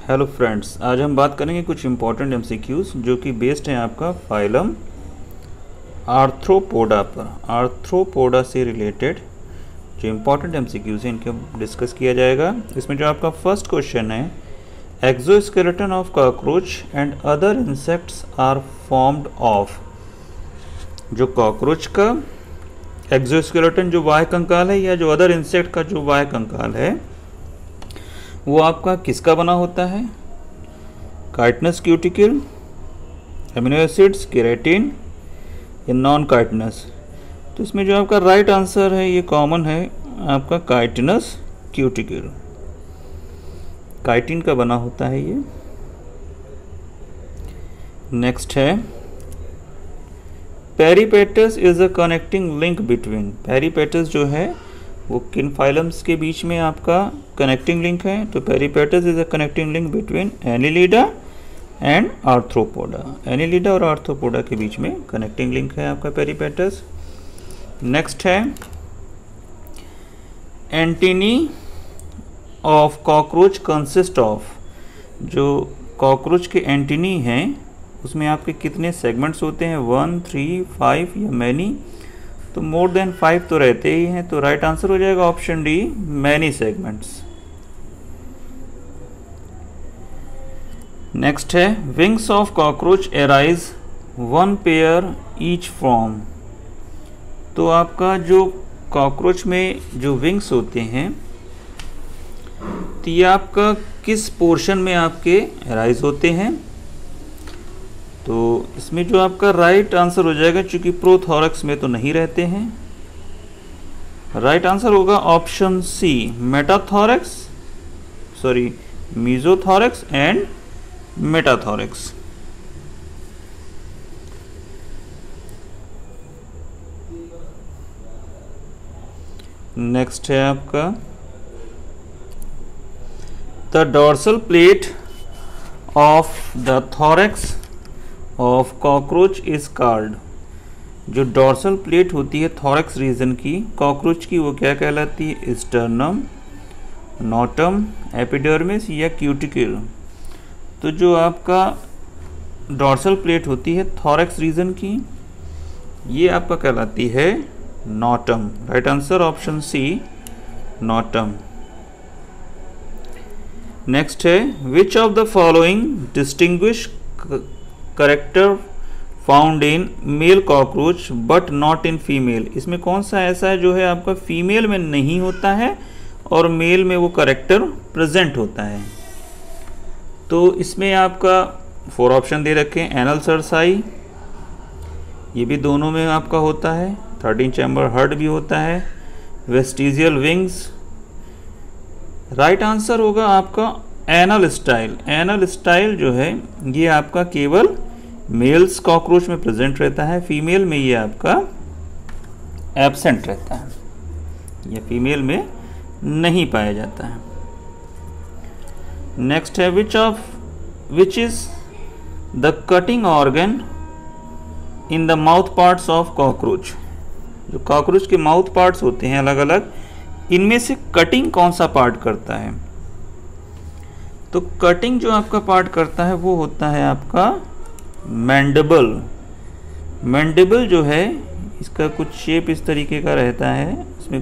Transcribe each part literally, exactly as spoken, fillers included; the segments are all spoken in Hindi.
हेलो फ्रेंड्स, आज हम बात करेंगे कुछ इंपॉर्टेंट एमसीक्यूज जो कि बेस्ड हैं आपका फाइलम आर्थ्रोपोडा पर। आर्थ्रोपोडा से रिलेटेड जो इंपॉर्टेंट एमसीक्यूज हैं इनके डिस्कस किया जाएगा। इसमें जो आपका फर्स्ट क्वेश्चन है, exoskeleton of cockroach and other insects are formed of. जो कॉकरोच का एक्सोस्केलेटन जो बाह्य कंकाल है या जो अदर इंसेक्ट का जो बाह्य कंकाल है वो आपका किसका बना होता है? Chitinous cuticle, amino acids, keratin या नॉन काइटिनस। तो इसमें जो आपका राइट आंसर है ये कॉमन है आपका काइटिनस क्यूटिकल, काइटिन का बना होता है ये। नेक्स्ट है, peripatus is a connecting link between. Peripatus जो है वो किन फाइलम्स के बीच में आपका कनेक्टिंग लिंक है? तो peripatus is a connecting link between annelida and arthropoda. Annelida और आर्थ्रोपोडा के बीच में कनेक्टिंग लिंक है आपका पेरिपेटस। नेक्स्ट है, antennae of cockroach consist of. जो कॉकरोच के एंटीनी हैं उसमें आपके कितने सेगमेंट्स होते हैं? वन, थ्री, फाइव या मैनी? तो मोर देन फाइव तो रहते ही हैं, तो राइट आंसर हो जाएगा option D, many segments. Next है, wings of cockroach arise one pair each from. तो आपका जो कॉकरोच में जो विंग्स होते हैं तो ये आपका किस पोर्शन में आपके एराइज होते हैं? तो इसमें जो आपका राइट आंसर हो जाएगा, चूंकि प्रोथोरक्स में तो नहीं रहते हैं, राइट आंसर होगा option C, metathorax, sorry mesothorax and metathorax. Next है आपका, the dorsal plate of the thorax of cockroach is called. जो डोर्सल प्लेट होती है थोरक्स रीजन की कॉकरोच की वो क्या कहलाती है? स्टर्नम, नोटम, एपिडर्मिस या क्यूटिकल। तो जो आपका डोर्सल प्लेट होती है थोरक्स रीजन की ये आपका कहलाती है notum. Right answer option C, notum. Next है, which of the following distinguish character found in male cockroach but not in female. इसमें कौन सा ऐसा है जो है आपका फीमेल में नहीं होता है और मेल में वो करेक्टर प्रेजेंट होता है? तो इसमें आपका फोर ऑप्शन दे रखे हैं। एनल सरसाई, ये भी दोनों में आपका होता है। थर्टीन चैम्बर हर्ट भी होता है। Vestigial wings. राइट आंसर होगा आपका एनल स्टाइल। एनल स्टाइल जो है ये आपका केवल मेल्स कॉकरोच में प्रेजेंट रहता है, फीमेल में ये आपका एब्सेंट रहता है, ये फीमेल में नहीं पाया जाता है। नेक्स्ट है, which of which is the cutting organ in the mouth parts of cockroach. जो कॉकरोच के माउथ पार्ट्स होते हैं अलग अलग, इनमें से कटिंग कौन सा पार्ट करता है? तो कटिंग जो आपका पार्ट करता है वो होता है आपका मैंडिबल। मैंडिबल जो है इसका कुछ शेप इस तरीके का रहता है, इसमें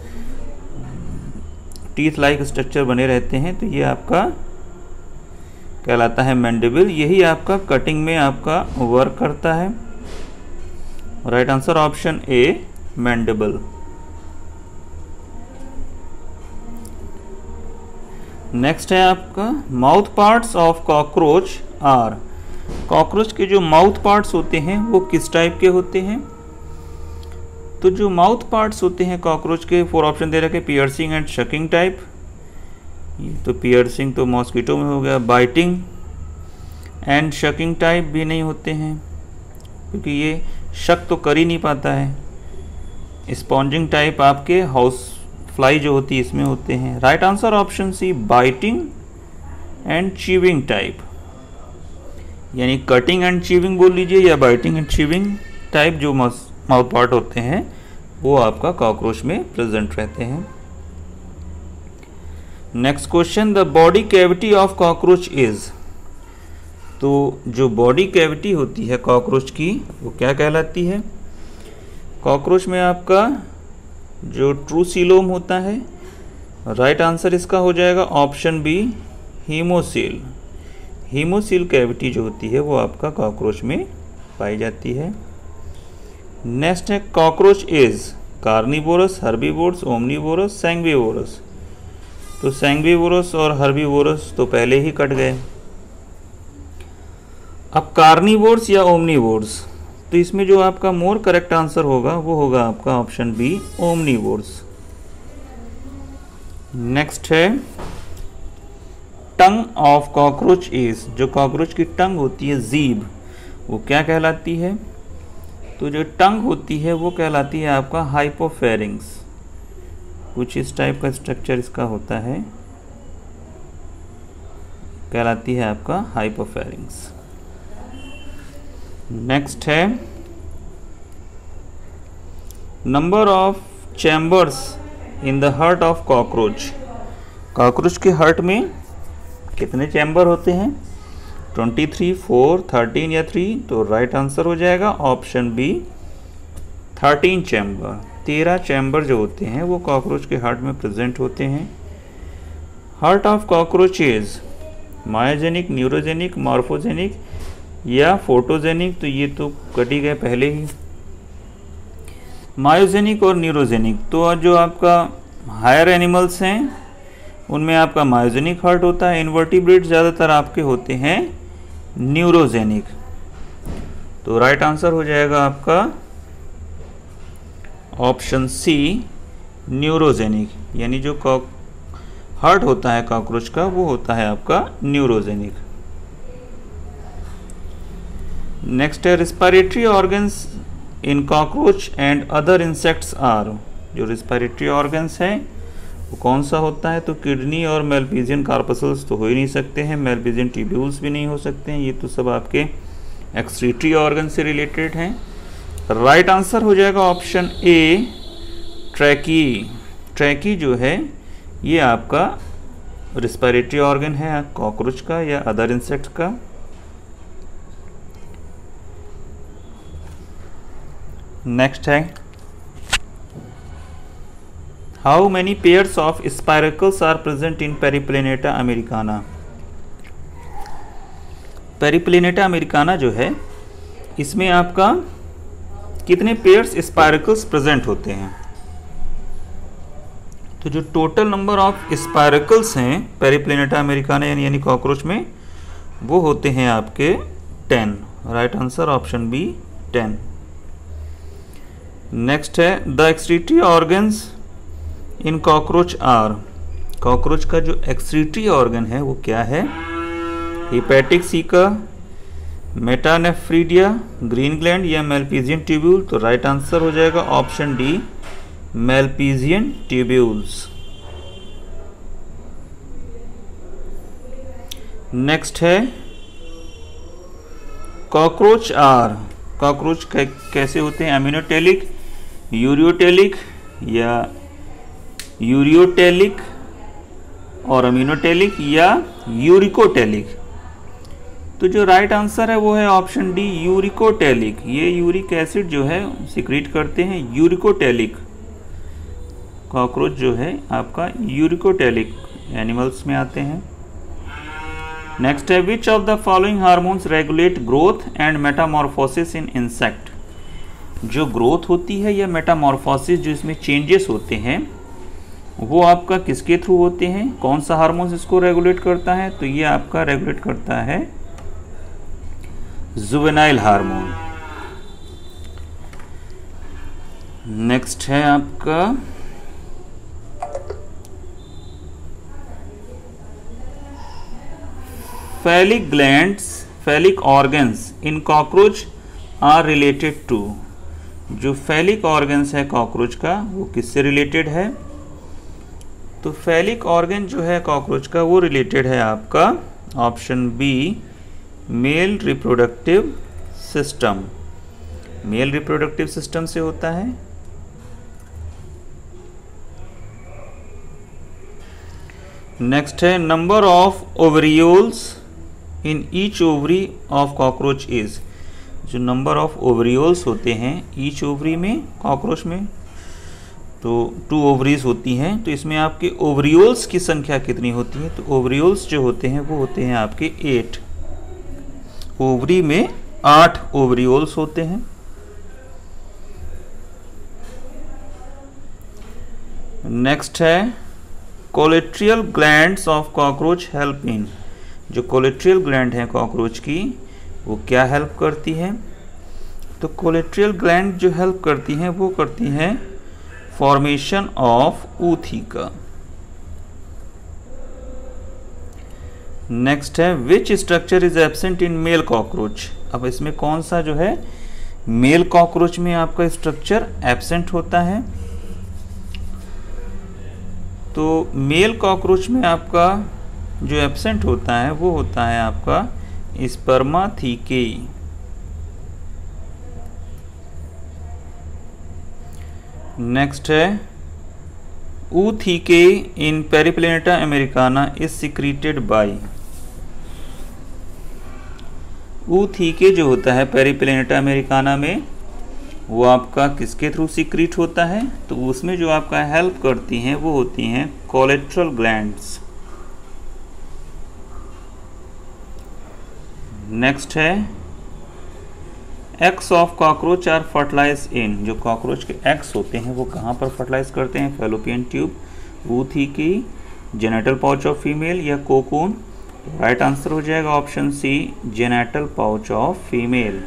टीथ लाइक स्ट्रक्चर बने रहते हैं, तो ये आपका कहलाता है मैंडिबल। यही आपका कटिंग में आपका वर्क करता है। Right answer option A, mandible. Next है आपका, mouth parts of cockroach are. Cockroach के जो माउथ पार्ट्स होते हैं वो किस टाइप के होते हैं? तो जो माउथ पार्ट्स होते हैं कॉकरोच के, फोर ऑप्शन दे रखे, पियर्सिंग एंड शकिंग टाइप। तो पियर्सिंग तो मॉस्किटो में हो गया। बाइटिंग एंड शकिंग टाइप भी नहीं होते हैं क्योंकि ये शक तो कर ही नहीं पाता है। स्पॉन्जिंग टाइप आपके हाउस फ्लाई जो होती है इसमें होते हैं। Right answer option C, biting and chewing type, यानी कटिंग एंड चीविंग बोल लीजिए या बाइटिंग एंड चीविंग टाइप जो माउथ पार्ट होते हैं वो आपका कॉकरोच में प्रेजेंट रहते हैं। Next question, the body cavity of cockroach is. तो जो बॉडी कैविटी होती है कॉकरोच की वो क्या कहलाती है? कॉकरोच में आपका जो ट्रूसिलोम होता है, राइट आंसर इसका हो जाएगा option B, haemocoel. Haemocoel cavity जो होती है वो आपका कॉकरोच में पाई जाती है। नेक्स्ट है, cockroach is carnivorous, herbivorous, omnivorous, sanguivorous. तो सैंग्विवोरस और हर्बीवोरस तो पहले ही कट गए। अब कार्निवोरस या ओमनीवोरस, तो इसमें जो आपका मोर करेक्ट आंसर होगा वो होगा आपका ऑप्शन बी, ओमनीवोरस। नेक्स्ट है, टंग ऑफ कॉकरोच इज। जो कॉकरोच की टंग होती है, जीभ, वो क्या कहलाती है? तो जो टंग होती है वो कहलाती है आपका हाइपोफेरिंग्स। कुछ इस टाइप का स्ट्रक्चर इसका होता है, कहलाती है आपका हाइपोफेरिंग्स। नेक्स्ट है, number of chambers in the heart of cockroach. Cockroach के हार्ट में कितने चैम्बर होते हैं? तेईस, फोर, थर्टीन या थ्री। तो राइट आंसर हो जाएगा ऑप्शन बी, थर्टीन चैम्बर। तेरह चैम्बर जो होते हैं वो कॉकरोच के हार्ट में प्रेजेंट होते हैं। Heart of cockroach is myogenic, neurogenic, morphogenic या फोटोजेनिक। तो ये तो कटी गए पहले ही। मायोजेनिक और न्यूरोजेनिक, तो जो आपका हायर एनिमल्स हैं उनमें आपका मायोजेनिक हार्ट होता है। इन्वर्टिब्रेट ज़्यादातर आपके होते हैं न्यूरोजेनिक। तो राइट आंसर हो जाएगा आपका ऑप्शन सी, न्यूरोजेनिक। यानी जो कॉक हार्ट होता है कॉकरोच का वो होता है आपका न्यूरोजेनिक। नेक्स्ट है, respiratory organs in cockroach and other insects are. जो रिस्पायरेटरी ऑर्गन्स हैं वो कौन सा होता है? तो किडनी और मेलपीजियन कार्पसल्स तो हो ही नहीं सकते हैं, मेलपीजियन ट्यूब्यूल्स भी नहीं हो सकते हैं, ये तो सब आपके एक्सक्रीटरी ऑर्गन से रिलेटेड हैं। राइट आंसर हो जाएगा ऑप्शन ए, ट्रैकी। ट्रैकी जो है ये आपका रिस्पायरेटरी ऑर्गन है कॉकरोच का या अदर इंसेक्ट का। नेक्स्ट है, how many pairs of spiracles are present in Periplaneta americana. Periplaneta americana जो है इसमें आपका कितने पेयर्स स्पाइरकल्स प्रेजेंट होते हैं? तो जो टोटल नंबर ऑफ स्पाइरकल्स हैं पेरिप्लेनेटा अमेरिकाना यानी यानी कॉकरोच में वो होते हैं आपके ten. Right answer option B, ten. Next है, the excretory organs in cockroach are. Cockroach का जो एक्सक्रीटरी ऑर्गन है वो क्या है? Hepatic caeca, metanephridia, green gland या मेलपीजियन ट्यूब्यूल। तो राइट आंसर हो जाएगा option D, Malpighian tubules. Next है, कॉकरोच आर। कॉकरोच कैसे होते हैं? एमिनोटेलिक, यूरियोटेलिक या यूरियोटेलिक और अमीनोटेलिक या यूरिकोटेलिक। तो जो राइट आंसर है वो है ऑप्शन डी, यूरिकोटेलिक। ये यूरिक एसिड जो है सिक्रीट करते हैं, यूरिकोटेलिक। कॉकरोच जो है आपका यूरिकोटेलिक एनिमल्स में आते हैं। नेक्स्ट है, which of the following hormones regulate growth and metamorphosis in insect. जो ग्रोथ होती है या मेटामॉर्फोसिस जो इसमें चेंजेस होते हैं वो आपका किसके थ्रू होते हैं? कौन सा हार्मोन इसको रेगुलेट करता है? तो ये आपका रेगुलेट करता है जुवेनाइल हार्मोन। नेक्स्ट है आपका phallic glands, phallic organs in cockroach are related to. जो फैलिक ऑर्गन्स है कॉकरोच का वो किससे रिलेटेड है? तो फैलिक ऑर्गन जो है कॉकरोच का वो रिलेटेड है आपका option B, male reproductive system. Male reproductive system से होता है। नेक्स्ट है number of ovarioles in each ovary of cockroach is. जो नंबर ऑफ ओवरियोल्स होते हैं ईच ओवरी में, कॉकरोच में तो टू ओवरीज होती हैं, तो इसमें आपके ओवरियोल्स की संख्या कितनी होती है? तो ओवरियोल्स जो होते हैं वो होते हैं आपके एट। ओवरी में आठ ओवरियोल्स होते हैं। नेक्स्ट है colleterial glands of cockroach help in. जो कोलेट्रियल ग्लैंड है कॉकरोच की वो क्या हेल्प करती है? तो कोलेट्रियल ग्लैंड जो हेल्प करती हैं वो करती हैं फॉर्मेशन ऑफ ऊथिका। नेक्स्ट है which structure is absent in male cockroach. अब इसमें कौन सा जो है मेल कॉकरोच में आपका स्ट्रक्चर एब्सेंट होता है? तो मेल कॉकरोच में आपका जो एब्सेंट होता है वो होता है आपका स्पर्माथिकेई। नेक्स्ट है oothecae in Periplaneta americana is secreted by. Ootheca जो होता है पेरिप्लेनेटा अमेरिकाना में वो आपका किसके थ्रू सिक्रीट होता है? तो उसमें जो आपका हेल्प करती हैं वो होती हैं कोलेट्रल ग्लैंड्स। नेक्स्ट है eggs of cockroach are fertilize in. जो कॉकरोच के एक्स होते हैं वो कहाँ पर फर्टिलाइज करते हैं? Fallopian tube, ootheca, genital pouch of female या कोकून। राइट आंसर हो जाएगा option C genital pouch of female.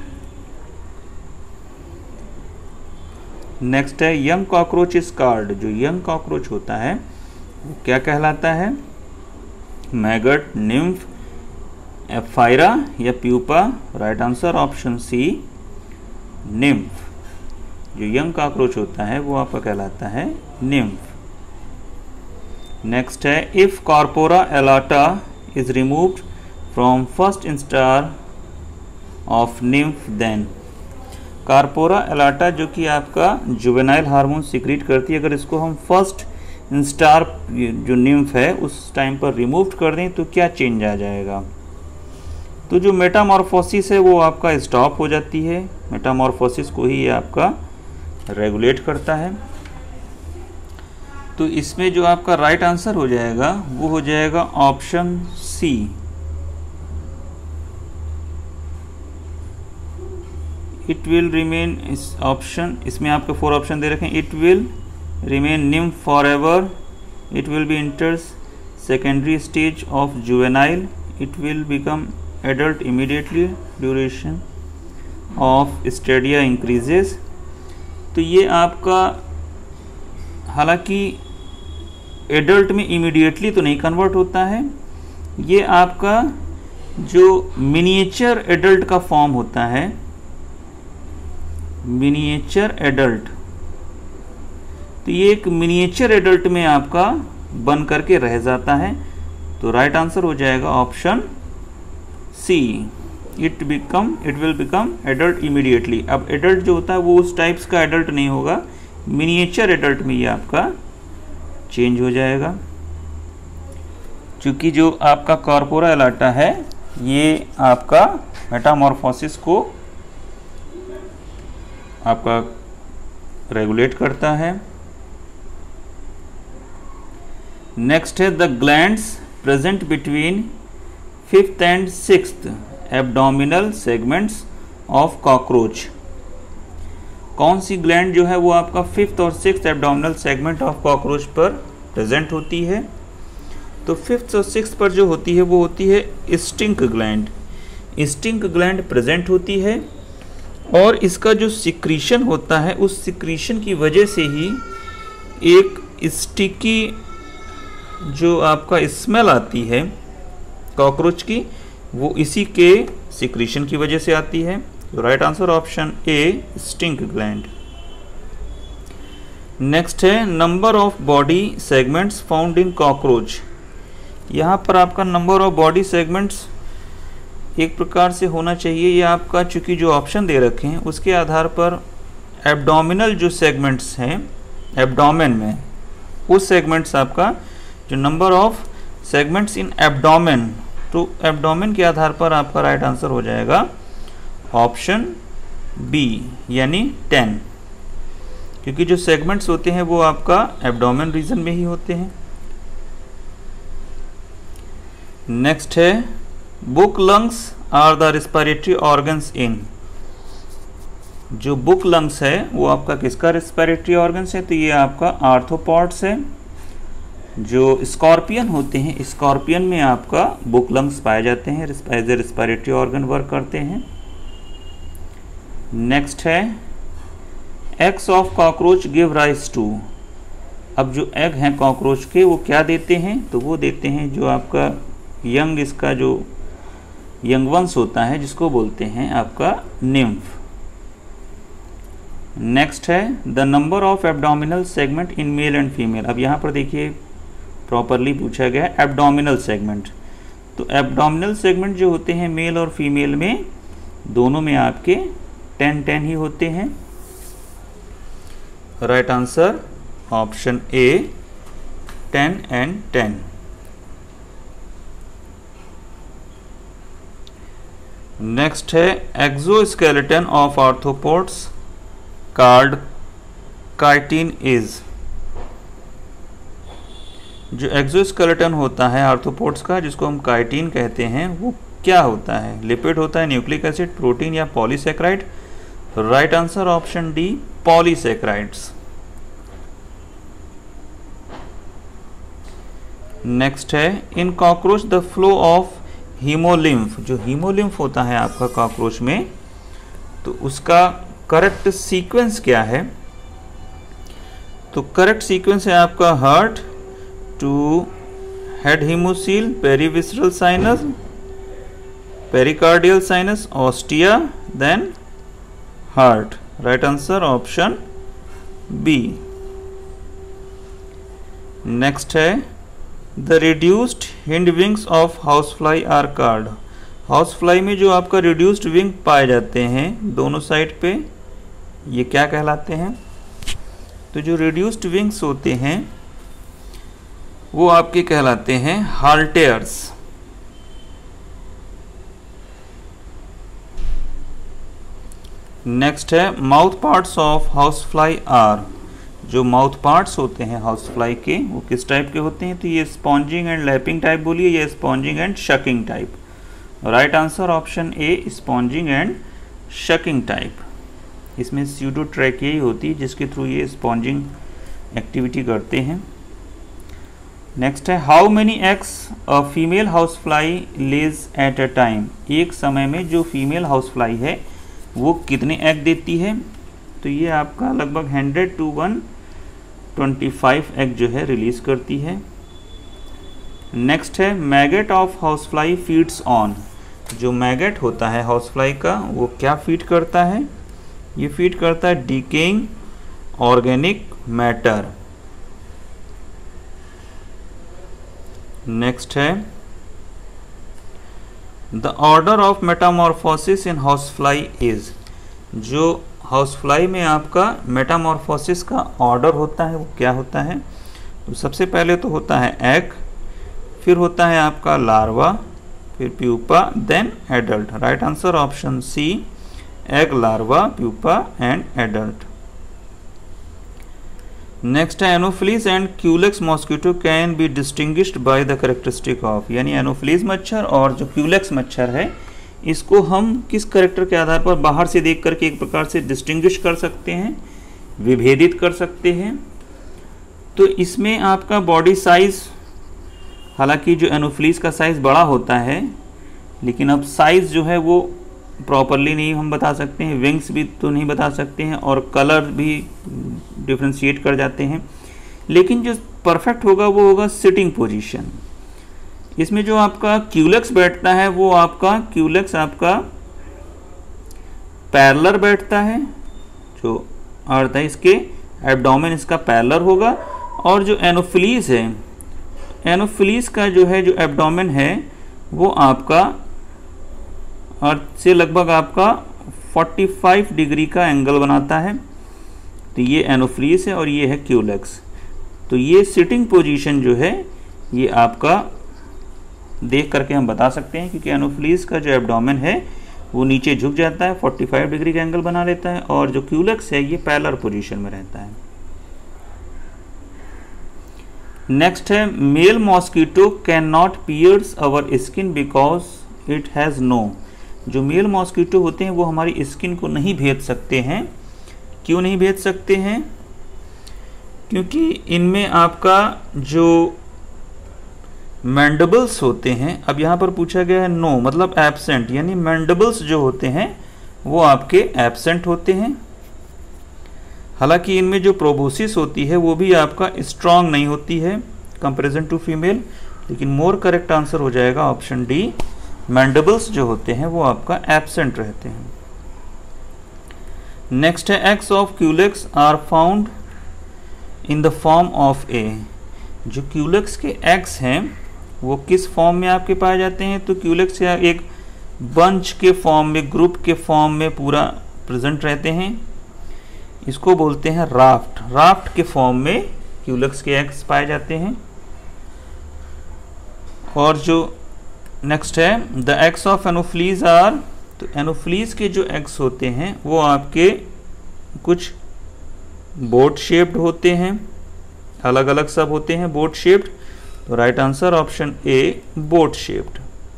Next है यंग कॉकरोच इज कॉल्ड। जो यंग कॉकरोच होता है वो क्या कहलाता है? मैगट, निम्फ, एफाइरा या pupa. Right answer option C nymph. जो यंग कॉकरोच होता है वो आपका कहलाता है निम्फ। नेक्स्ट है if corpora allata is removed from first instar of nymph then. Corpora allata जो कि आपका जुवेनाइल हार्मोन सिक्रीट करती है, अगर इसको हम फर्स्ट इंस्टार जो निम्फ है उस टाइम पर रिमूव कर दें तो क्या चेंज आ जाएगा? तो जो मेटामॉर्फोसिस है वो आपका स्टॉप हो जाती है। मेटामॉर्फोसिस को ही ये आपका रेगुलेट करता है। तो इसमें जो आपका राइट आंसर हो जाएगा वो हो जाएगा option C. It will remain इस ऑप्शन, इसमें आपके फोर ऑप्शन दे रखे हैं। It will remain nymph for ever, it will be enters secondary stage of juvenile, it will become adult immediately, duration of stadia increases. तो ये आपका हालांकि एडल्ट में इमीडिएटली तो नहीं कन्वर्ट होता है, ये आपका जो मिनिएचर एडल्ट का फॉर्म होता है, मिनिएचर एडल्ट, तो ये एक मिनिएचर एडल्ट में आपका बन करके रह जाता है। तो राइट आंसर हो जाएगा option C. It become it will become adult immediately. अब एडल्ट जो होता है वो उस टाइप्स का एडल्ट नहीं होगा, मिनिएचर एडल्ट में ये आपका चेंज हो जाएगा। क्योंकि जो आपका कॉर्पोरा एलाटा है ये आपका मेटामॉर्फोसिस को आपका रेगुलेट करता है। नेक्स्ट है the glands present between fifth and sixth abdominal segments of cockroach. कौन सी ग्लैंड जो है वो आपका फिफ्थ और sixth abdominal segment of cockroach पर प्रेजेंट होती है? तो फिफ्थ और सिक्स्थ पर जो होती है वो होती है stink gland. Stink gland present होती है और इसका जो सिक्रीशन होता है उस सिक्रीशन की वजह से ही एक स्टिकी जो आपका स्मेल आती है कॉकरोच की वो इसी के सिक्रीशन की वजह से आती है। तो right answer option A stink gland. Next है number of body segments found in cockroach. यहाँ पर आपका नंबर ऑफ बॉडी सेगमेंट्स एक प्रकार से होना चाहिए, ये आपका चूंकि जो ऑप्शन दे रखे हैं उसके आधार पर एब्डोमिनल जो सेगमेंट्स हैं एब्डोमेन में, उस सेगमेंट्स आपका जो number of segments in abdomen, तो एब्डोमेन के आधार पर आपका राइट आंसर हो जाएगा ऑप्शन बी यानी टेन, क्योंकि जो सेगमेंट्स होते हैं वो आपका एब्डोमेन रीजन में ही होते हैं। नेक्स्ट है book lungs are the respiratory organs in, जो बुक लंग्स है वो आपका किसका रेस्पिरेटरी ऑर्गन्स है, तो ये आपका आर्थ्रोपॉड्स है। जो स्कॉर्पियन होते हैं, स्कॉर्पियन में आपका बुक लंग्स पाए जाते हैं, as a respiratory organ work करते हैं। नेक्स्ट है eggs of cockroach give rise to, अब जो एग हैं कॉकरोच के वो क्या देते हैं, तो वो देते हैं जो आपका यंग, इसका जो यंग वंश होता है जिसको बोलते हैं आपका निम्फ। नेक्स्ट है the number of abdominal segment in male and female, अब यहाँ पर देखिए प्रॉपरली पूछा गया है एब्डोमिनल सेगमेंट, तो एब्डोमिनल सेगमेंट जो होते हैं मेल और फीमेल में दोनों में आपके टेन टेन ही होते हैं। Right answer option A ten and ten. Next है exoskeleton of arthropods card chitin is, जो एक्सोस्केलेटन होता है आर्थ्रोपोड्स का जिसको हम काइटिन कहते हैं वो क्या होता है, लिपिड होता है, न्यूक्लिक एसिड, प्रोटीन या polysaccharide. Right answer option D polysaccharides. Next है in cockroach the flow of haemolymph, जो हीमोलिम्फ होता है आपका कॉकरोच में तो उसका करेक्ट सीक्वेंस क्या है, तो करेक्ट सीक्वेंस है आपका heart to head haemocoel, perivisceral sinus, pericardial sinus, ostia, then heart. Right answer option B. Next है the reduced hind wings of housefly are called, housefly में जो आपका रिड्यूस्ड विंग पाए जाते हैं दोनों साइड पे ये क्या कहलाते हैं, तो जो रिड्यूस्ड विंग्स होते हैं वो आपके कहलाते हैं हाल्टेयर्स। नेक्स्ट है mouth parts of housefly are, जो माउथ पार्ट्स होते हैं हाउसफ्लाई के वो किस टाइप के होते हैं, तो ये स्पॉन्जिंग एंड लैपिंग टाइप बोलिए, ये sponging and sucking type. Right answer option A sponging and sucking type. इसमें स्यूडोट्रैकिया ही होती है जिसके थ्रू ये स्पॉन्जिंग एक्टिविटी करते हैं। नेक्स्ट है how many eggs a female housefly lays at a time, एक समय में जो फीमेल हाउसफ्लाई है वो कितने एग देती है, तो ये आपका लगभग hundred to one twenty five egg जो है रिलीज करती है। नेक्स्ट है maggot of housefly feeds on, जो मैगेट होता है हाउसफ्लाई का वो क्या फीड करता है, ये फीड करता है डिकेइंग ऑर्गेनिक मैटर। नेक्स्ट है the order of metamorphosis in housefly is, जो हाउसफ्लाई में आपका मेटामॉर्फोसिस का ऑर्डर होता है वो क्या होता है, तो सबसे पहले तो होता है एग, फिर होता है आपका लार्वा, फिर pupa, then adult. Right answer option C egg, larva, pupa and adult. Next है Anopheles and Culex mosquito can be distinguished by the characteristic of, यानी एनोफिलीज मच्छर और जो क्यूलेक्स मच्छर है इसको हम किस कैरेक्टर के आधार पर बाहर से देख करके एक प्रकार से डिस्टिंग्विश कर सकते हैं, विभेदित कर सकते हैं। तो इसमें आपका बॉडी साइज, हालांकि जो एनोफिलीज का साइज बड़ा होता है लेकिन अब साइज जो है वो प्रॉपरली नहीं हम बता सकते हैं, विंग्स भी तो नहीं बता सकते हैं और कलर भी डिफ्रेंशिएट कर जाते हैं, लेकिन जो परफेक्ट होगा वो होगा सिटिंग पोजीशन। इसमें जो आपका क्यूलेक्स बैठता है वो आपका क्यूलेक्स आपका पैरेलल बैठता है, जो अर्थ है इसके एब्डोमेन इसका पैरेलल होगा, और जो एनोफिलीज है, एनोफिलीज का जो है जो एब्डोमेन है वो आपका अर्थ से लगभग आपका पैंतालीस डिग्री का एंगल बनाता है। तो ये एनोफिलीज है और ये है क्यूलेक्स। तो ये सिटिंग पोजीशन जो है ये आपका देख करके हम बता सकते हैं, क्योंकि एनोफ्लीज का जो एब्डोमेन है वो नीचे झुक जाता है, पैंतालीस डिग्री का एंगल बना लेता है, और जो क्यूलेक्स है ये पैरेलल पोजीशन में रहता है। नेक्स्ट है male mosquito can not pierce our skin because it has no. जो मेल मॉस्किटो होते हैं वो हमारी स्किन को नहीं भेद सकते हैं। क्यों नहीं भेद सकते हैं? क्योंकि इनमें आपका जो मैंडिबल्स होते हैं, अब यहाँ पर पूछा गया है नो मतलब एब्सेंट, यानी मैंडिबल्स जो होते हैं वो आपके एब्सेंट होते हैं। हालांकि इनमें जो प्रोबोसिस होती है वो भी आपका स्ट्रांग नहीं होती है कंपैरिजन टू फीमेल, लेकिन मोर करेक्ट आंसर हो जाएगा ऑप्शन डी, मैंडिबल्स जो होते हैं वो आपका एब्सेंट रहते हैं। नेक्स्ट है eggs of Culex are found in the form of a. जो क्यूलेक्स के एक्स हैं वो किस फॉर्म में आपके पाए जाते हैं? तो क्यूलेक्स या एक बंच के फॉर्म में, ग्रुप के फॉर्म में पूरा प्रेजेंट रहते हैं। इसको बोलते हैं राफ्ट। राफ्ट के फॉर्म में क्यूलेक्स के एक्स पाए जाते हैं। और जो नेक्स्ट है the eggs of Anopheles are, तो एनोफ्लीज के जो एक्स होते हैं वो आपके कुछ बोट शेप्ड होते हैं, अलग अलग सब होते हैं बोट शेप्ड। तो right answer option A boat shaped.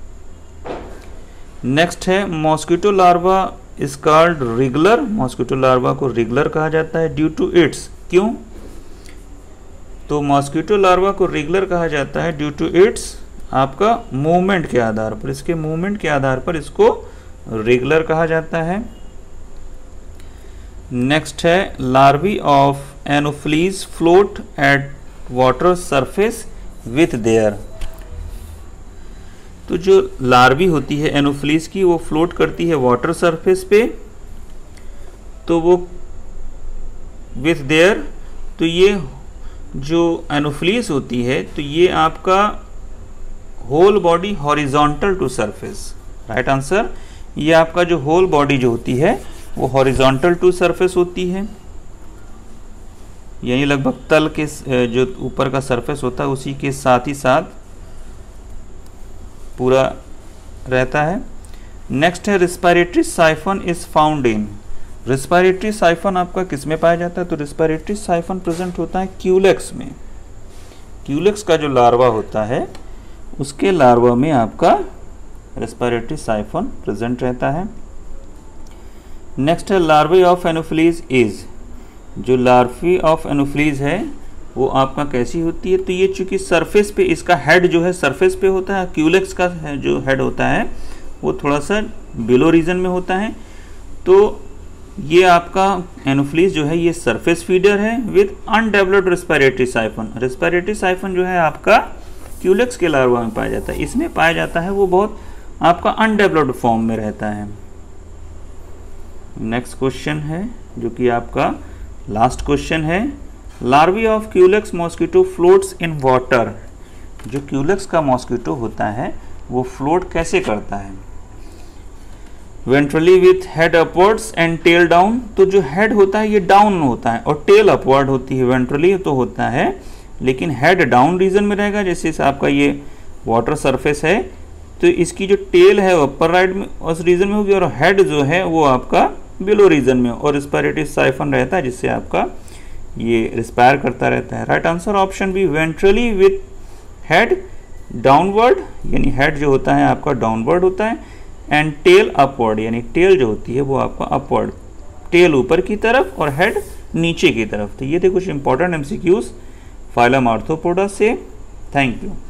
Next है mosquito larva is called wriggler. Mosquito larva को रिगलर कहा जाता है ड्यू टू इट्स, क्यों? तो मॉस्किटो लार्वा को रिगलर कहा जाता है ड्यू टू इट्स आपका मूवमेंट के आधार पर, इसके मूवमेंट के आधार पर इसको रिगलर कहा जाता है। नेक्स्ट है larvae of Anopheles float at water surface with their. तो जो लार्वी होती है एनोफ्लीज की वो फ्लोट करती है वाटर सरफेस पे, तो वो विथ देयर, तो ये जो एनोफ्लीज होती है तो ये आपका whole body horizontal to surface. Right answer, ये आपका जो होल बॉडी जो होती है वो हॉरिजॉन्टल टू सरफेस होती है, यानी लगभग तल के जो ऊपर का सरफेस होता है उसी के साथ ही साथ पूरा रहता है। नेक्स्ट है respiratory siphon is found in. Respiratory siphon आपका किस में पाया जाता है? तो रिस्पायरेटरी साइफन प्रेजेंट होता है क्यूलेक्स में। क्यूलेक्स का जो लार्वा होता है उसके लार्वा में आपका रेस्पिरेटरी साइफन प्रेजेंट रहता है। नेक्स्ट है लार्वे ऑफ एनोफ्लीज इज। जो लार्वी ऑफ एनोफ्लीज है वो आपका कैसी होती है? तो ये चूंकि सरफेस पे इसका हेड जो है सरफेस पे होता है, क्यूलेक्स का है जो हेड होता है वो थोड़ा सा बिलो रीजन में होता है, तो ये आपका एनोफ्लीज जो है ये सरफेस फीडर है with undeveloped respiratory siphon. Respiratory siphon जो है आपका क्यूलेक्स के लार्वा में पाया जाता है, इसमें पाया जाता है वो बहुत आपका अनडेवलप्ड फॉर्म में रहता है। नेक्स्ट क्वेश्चन है जो कि आपका लास्ट क्वेश्चन है, larvae of Culex mosquito floats in water. जो क्यूलेक्स का मॉस्किटो होता है वो फ्लोट कैसे करता है? Ventrally with head upwards and tail down. तो जो हेड होता है ये डाउन होता है और टेल अपवर्ड होती है। वेंट्रली तो होता है लेकिन हेड डाउन रीजन में रहेगा, जैसे आपका ये वाटर सरफेस है तो इसकी जो टेल है अपर राइट में उस रीजन में होगी और हेड जो है वो आपका बिलो रीजन में, और रिस्पिरेटरी साइफन रहता है जिससे आपका ये रिस्पायर करता रहता है। Right answer option B, ventrally with head downward, यानी हेड जो होता है आपका डाउनवर्ड होता है, एंड टेल अपवर्ड, यानी टेल जो होती है वो आपका अपवर्ड, टेल ऊपर की तरफ और हेड नीचे की तरफ। तो ये थे कुछ इंपॉर्टेंट एमसीक्यूज फाइलम आर्थ्रोपोडा से। Thank you.